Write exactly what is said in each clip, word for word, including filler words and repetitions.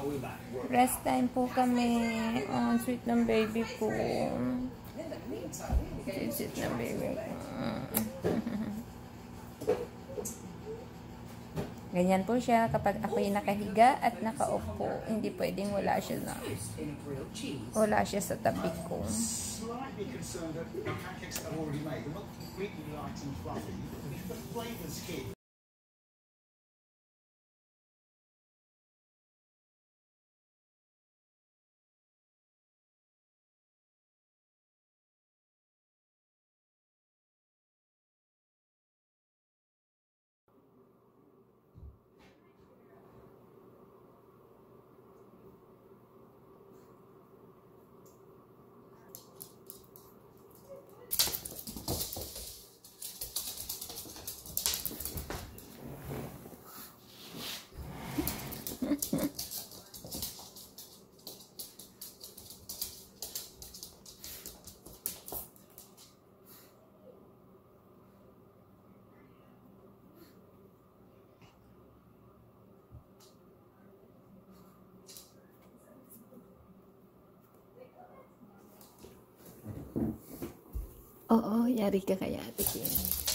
Rest time po kami. Oh, sweet ng baby ko. Sweet, sweet ng baby ko. Ganyan po siya kapag ako'y nakahiga at nakaupo. Hindi pwedeng wala siya na. Wala siya sa tabi ko. Oo, yari ka kaya, Ate Kim.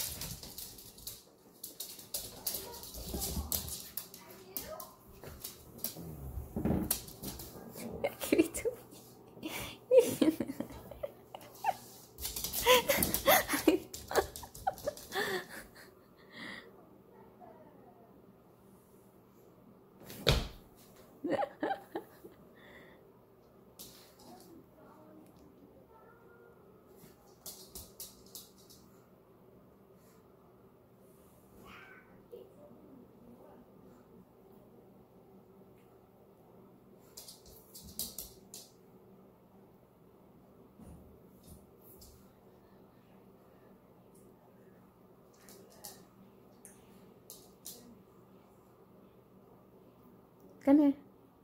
Come here.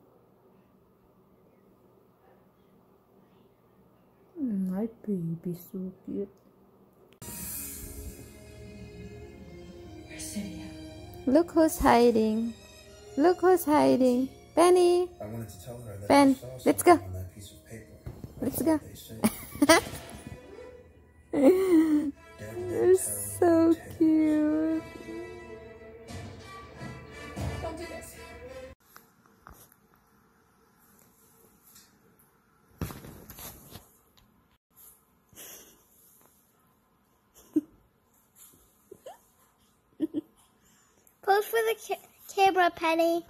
My baby, so cute. Look who's hiding. Look who's hiding. Penny. I wanted to tell her that Ben, let's go. on that piece of paper. Let's go. They're You're so cute. Don't do this. Pose for the ca camera, Penny.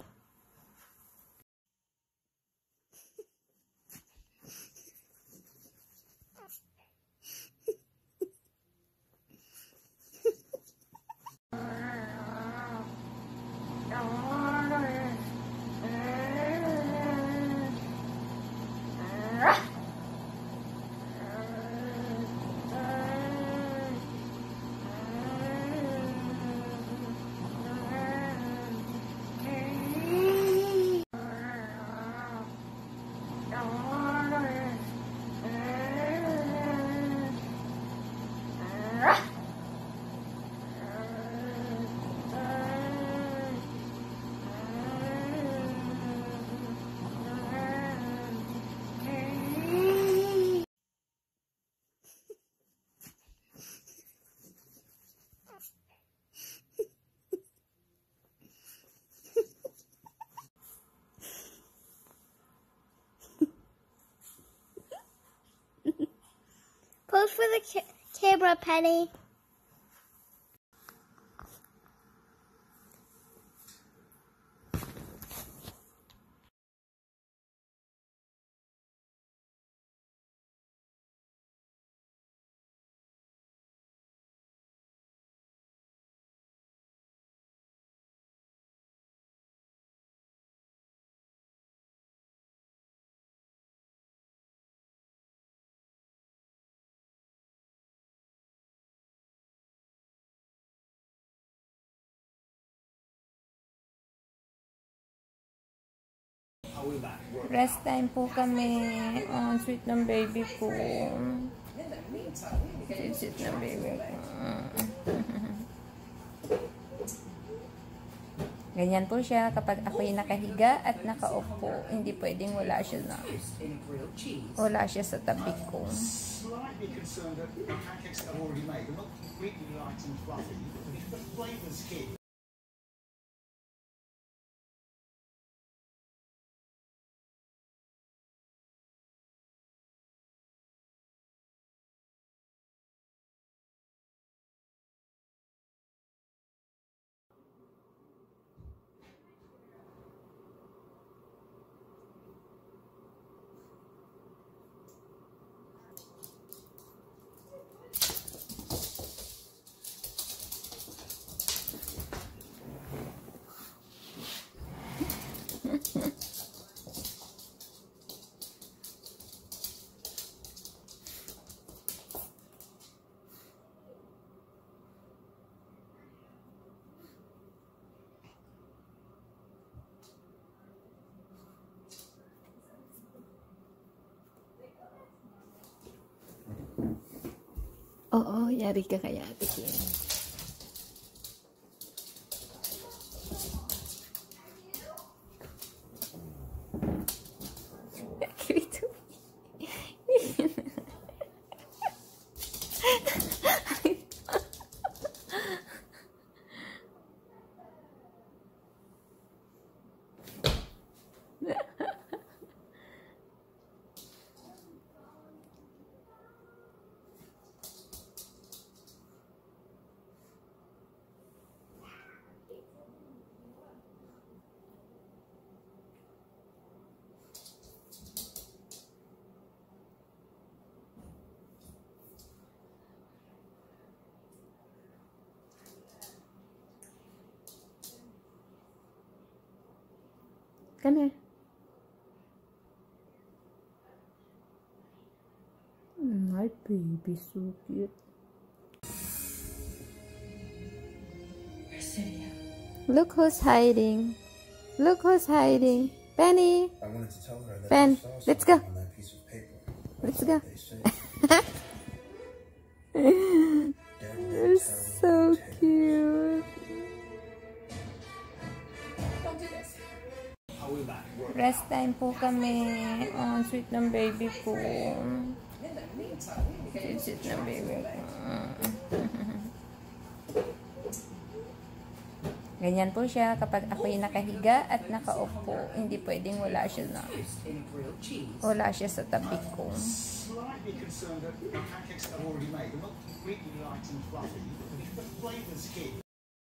Pose for the ca camera, Penny. Rest time po kami. Oh, sweet ng baby ko. Sweet, sweet ng baby ko. Ganyan po siya kapag ako'y nakahiga at nakaupo. Hindi pwedeng wala siya na. Wala siya sa tabi ko. Slightly concerned that the pancakes that I've already made are not completely light and fluffy, but if the flavour's hit. Oo, yari ka kaya, Ate Kim. Cute. Come here. My baby, so cute. Look who's hiding. Look who's hiding. Penny. I wanted to tell her that Ben, I saw let's something go. on that piece of paper. Let's That's go. what they say. Dad You're didn't tell so me to take it. cute. Rest time po kami. Oh, sweet ng baby ko. Sweet, sweet ng baby ko. Ganyan po siya kapag ako'y nakahiga at nakaupo. Hindi pwedeng wala siya na. Wala siya sa tabi ko. Slightly concerned that the pancakes that I've already made are not completely light and fluffy, but if the flavour's hit.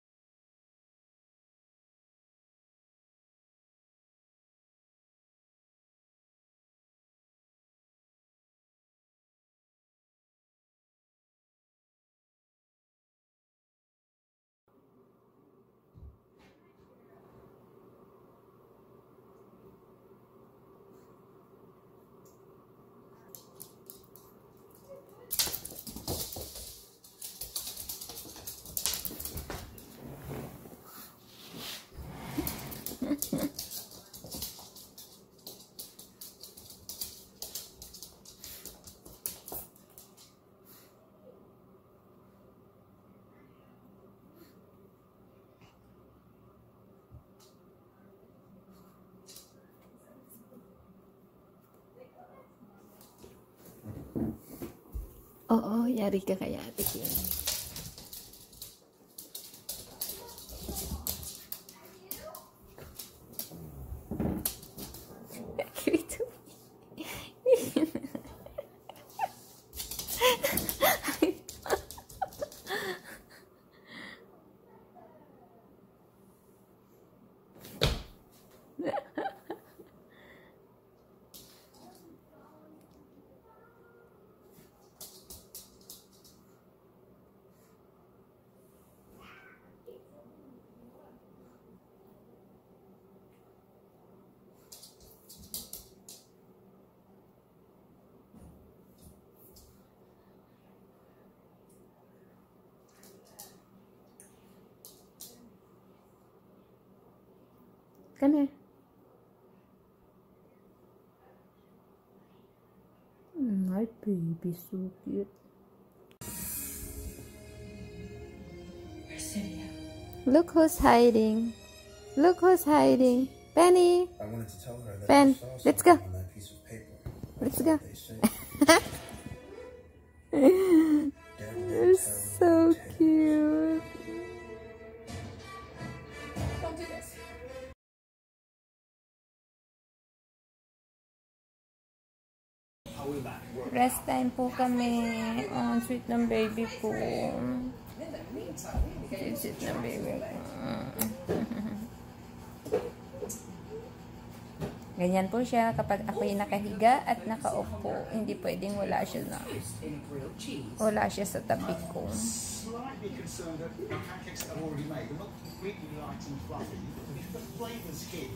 Oo, yari ka kaya, Ate Kim. Cute. Come here. My baby, so cute. Look who's hiding. Look who's hiding. Penny. I wanted to tell her that Ben, I saw let's something go. on that piece of paper. Let's That's go. what they say. Dead men You're tell so no tales. cute. Don't do this. Rest time po kami. Oh, sweet ng baby ko. Sweet, sweet ng baby ko. Ganyan po siya kapag ako'y nakahiga at nakaupo. Hindi pwedeng wala siya na. Wala siya sa tabi ko. Slightly concerned that the pancakes that I've already made are not completely light and fluffy. If the flavours hit,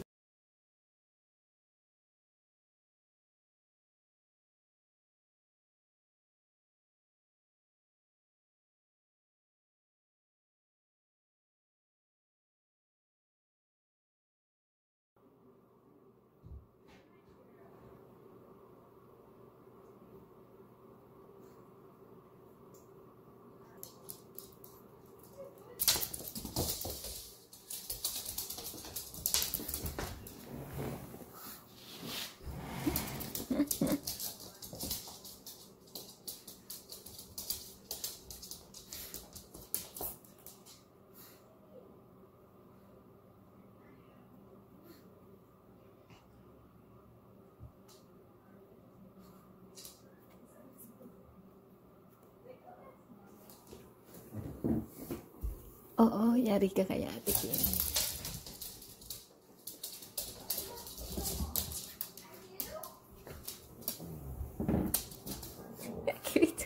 Oo, yari ka kaya, Ate Kim. Cute.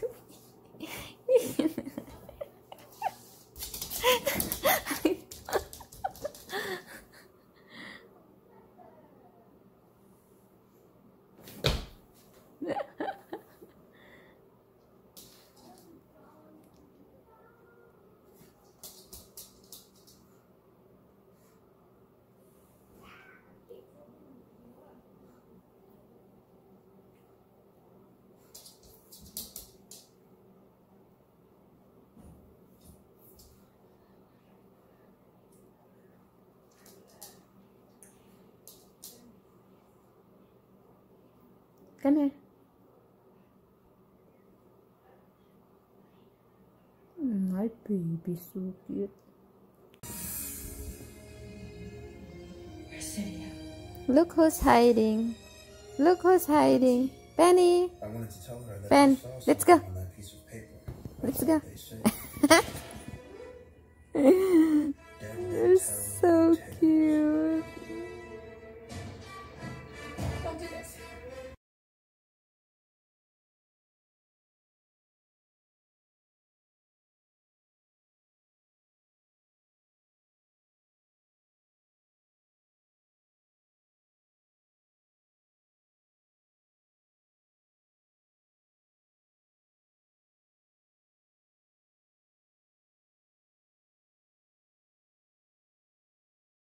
Come here. My baby, so cute. Look who's hiding. Look who's hiding. Penny. I wanted to tell her that Ben, I saw let's something go. on that piece of paper. Let's That's go. what they say. Dead men You're tell so no tales. cute.